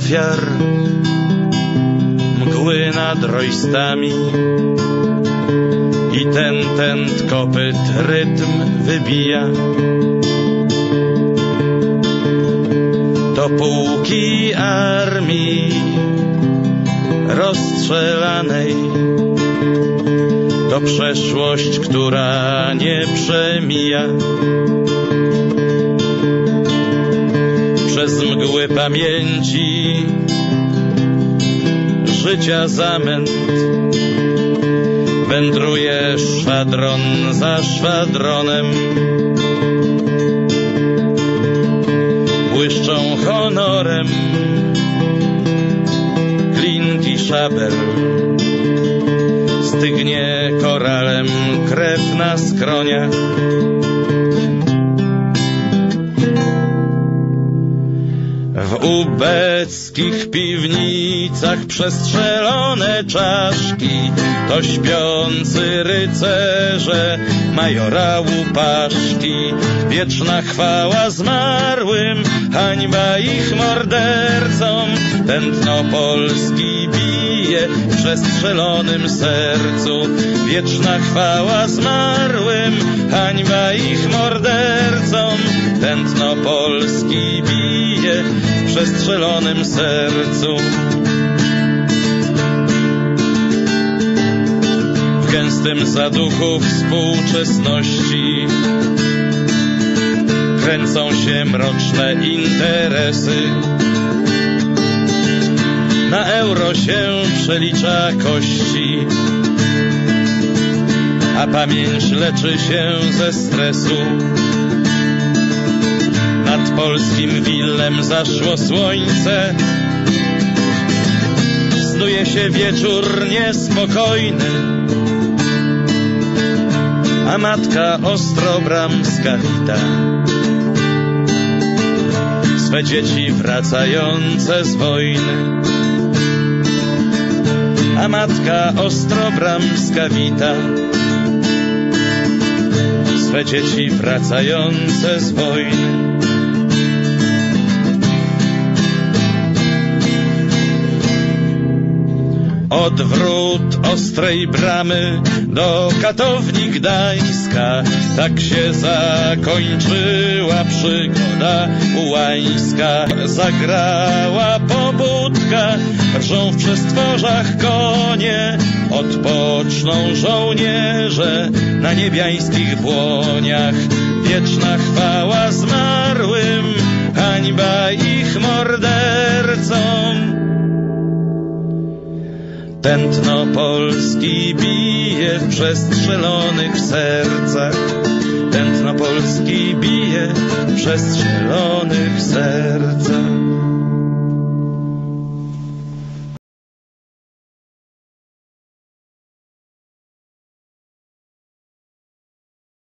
ofiar, mgły nad rojstami i ten kopyt rytm wybija. To pułki armii rozstrzelanej, to przeszłość, która nie przemija. Przez mgły pamięci życia zamęt wędruje szwadron za szwadronem. Błyszczą honorem klinki szabel, stygnie koralem krew na skroniach. W ubeckich piwnicach przestrzelone czaszki, to śpiący rycerze majora Łupaszki. Wieczna chwała zmarłym, hańba ich mordercom. Tętno Polski bije w przestrzelonym sercu. Wieczna chwała zmarłym, hańba ich mordercom. Tętno Polski bije w przestrzelonym sercu. W gęstym zaduchu współczesności kręcą się mroczne interesy. Na euro się przelicza kości, a pamięć leczy się ze stresu. Nad polskim Willem zaszło słońce, snuje się wieczór niespokojny, a matka Ostrobramska wita swe dzieci wracające z wojny. A matka Ostrobramska wita swe dzieci wracające z wojny. Od wrót Ostrej Bramy do Katowni Gdańska, tak się zakończyła przygoda ułańska. Zagrała pobudka, rżą w przestworzach konie, odpoczną żołnierze na niebiańskich błoniach. Wieczna chwała zmarłym, hańba ich mordercom. Tętno Polski bije w przestrzelonych sercach. Tętno Polski bije w przestrzelonych sercach.